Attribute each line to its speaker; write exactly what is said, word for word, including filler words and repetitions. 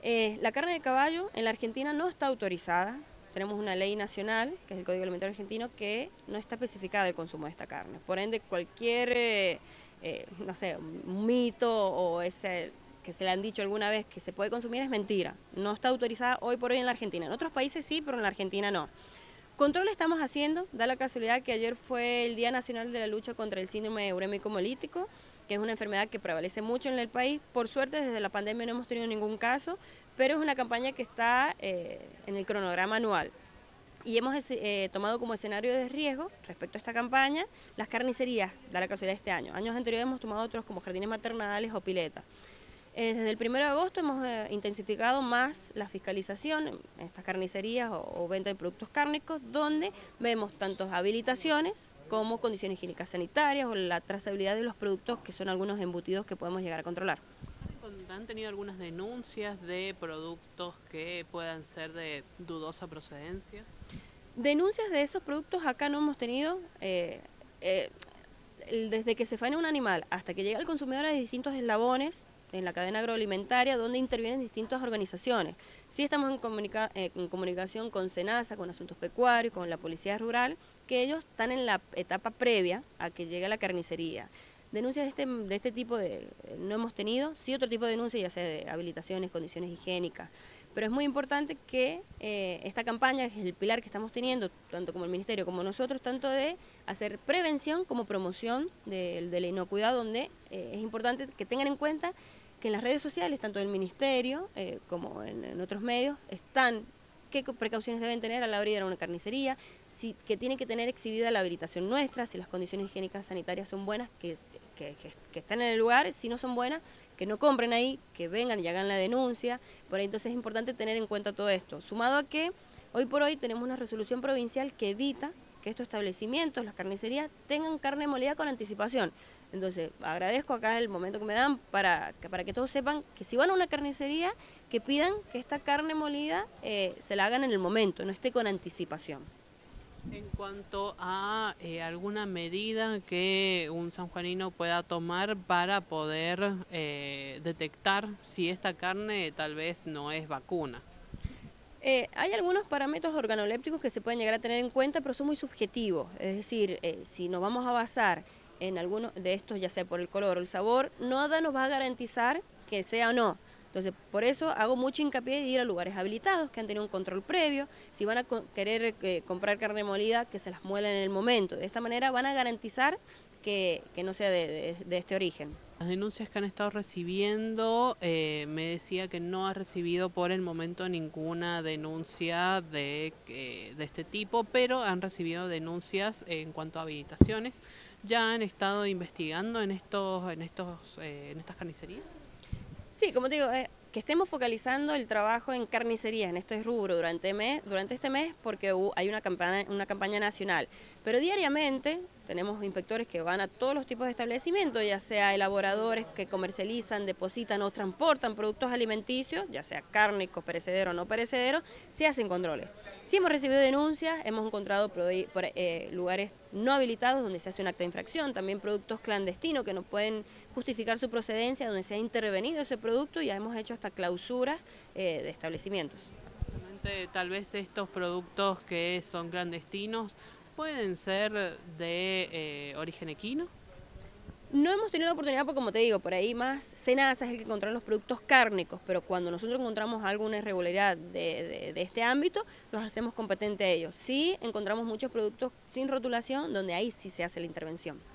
Speaker 1: Eh, la carne de caballo en la Argentina no está autorizada. Tenemos una ley nacional, que es el Código Alimentario Argentino, que no está especificada el consumo de esta carne. Por ende, cualquier, eh, eh, no sé, un mito o ese que se le han dicho alguna vez que se puede consumir es mentira. No está autorizada hoy por hoy en la Argentina. En otros países sí, pero en la Argentina no. Control estamos haciendo, da la casualidad que ayer fue el Día Nacional de la Lucha contra el Síndrome Urémico Hemolítico, que es una enfermedad que prevalece mucho en el país. Por suerte, desde la pandemia no hemos tenido ningún caso, pero es una campaña que está eh, en el cronograma anual. Y hemos eh, tomado como escenario de riesgo respecto a esta campaña las carnicerías, da la casualidad de este año. Años anteriores hemos tomado otros como jardines maternales o piletas. Eh, desde el primero de agosto hemos eh, intensificado más la fiscalización en estas carnicerías o, o venta de productos cárnicos, donde vemos tanto habilitaciones como condiciones higiénicas sanitarias o la trazabilidad de los productos, que son algunos embutidos que podemos llegar a controlar.
Speaker 2: ¿Han tenido algunas denuncias de productos que puedan ser de dudosa procedencia?
Speaker 1: Denuncias de esos productos acá no hemos tenido. Eh, eh, desde que se faena un animal hasta que llega al consumidor hay distintos eslabones en la cadena agroalimentaria donde intervienen distintas organizaciones. Sí estamos en, comunica eh, en comunicación con SENASA, con Asuntos Pecuarios, con la Policía Rural, que ellos están en la etapa previa a que llegue a la carnicería. Denuncias de este, de este tipo de, no hemos tenido, sí otro tipo de denuncias, ya sea de habilitaciones, condiciones higiénicas, pero es muy importante que eh, esta campaña, que es el pilar que estamos teniendo, tanto como el Ministerio como nosotros, tanto de hacer prevención como promoción de, de la inocuidad, donde eh, es importante que tengan en cuenta que en las redes sociales, tanto del Ministerio eh, como en, en otros medios, están qué precauciones deben tener a la hora de ir a una carnicería, si, que tienen que tener exhibida la habilitación nuestra, si las condiciones higiénicas sanitarias son buenas, que, que, que, que están en el lugar, si no son buenas, que no compren ahí, que vengan y hagan la denuncia. Por ahí entonces es importante tener en cuenta todo esto, sumado a que hoy por hoy tenemos una resolución provincial que evita que estos establecimientos, las carnicerías, tengan carne molida con anticipación. Entonces, agradezco acá el momento que me dan para, para que todos sepan que si van a una carnicería, que pidan que esta carne molida eh, se la hagan en el momento, no esté con anticipación.
Speaker 2: En cuanto a eh, alguna medida que un sanjuanino pueda tomar para poder eh, detectar si esta carne tal vez no es vacuna.
Speaker 1: Eh, hay algunos parámetros organolépticos que se pueden llegar a tener en cuenta, pero son muy subjetivos. Es decir, eh, si nos vamos a basar en algunos de estos, ya sea por el color o el sabor, nada nos va a garantizar que sea o no. Entonces, por eso hago mucho hincapié de ir a lugares habilitados, que han tenido un control previo. Si van a querer eh, comprar carne molida, que se las muelan en el momento. De esta manera van a garantizar que, que no sea de, de, de este origen.
Speaker 2: Las denuncias que han estado recibiendo, eh, me decía que no ha recibido por el momento ninguna denuncia de, eh, de este tipo, pero han recibido denuncias en cuanto a habilitaciones. ¿Ya han estado investigando en estos, en estos, eh, en estas carnicerías?
Speaker 1: Sí, como te digo, eh, que estemos focalizando el trabajo en carnicerías, en este rubro durante, mes, durante este mes, porque hubo, hay una campaña, una campaña nacional. Pero diariamente tenemos inspectores que van a todos los tipos de establecimientos, ya sea elaboradores que comercializan, depositan o transportan productos alimenticios, ya sea cárnicos, perecederos o no perecederos, se hacen controles. Sí hemos recibido denuncias, hemos encontrado por, por, eh, lugares no habilitados donde se hace un acta de infracción, también productos clandestinos que no pueden justificar su procedencia, donde se ha intervenido ese producto y ya hemos hecho hasta clausuras eh, de establecimientos.
Speaker 2: Tal vez estos productos que son clandestinos pueden ser de eh, origen equino.
Speaker 1: No hemos tenido la oportunidad, porque como te digo, por ahí más SENASA es el que controla los productos cárnicos, pero cuando nosotros encontramos alguna irregularidad de, de, de este ámbito, los hacemos competentes a ellos. Sí encontramos muchos productos sin rotulación, donde ahí sí se hace la intervención.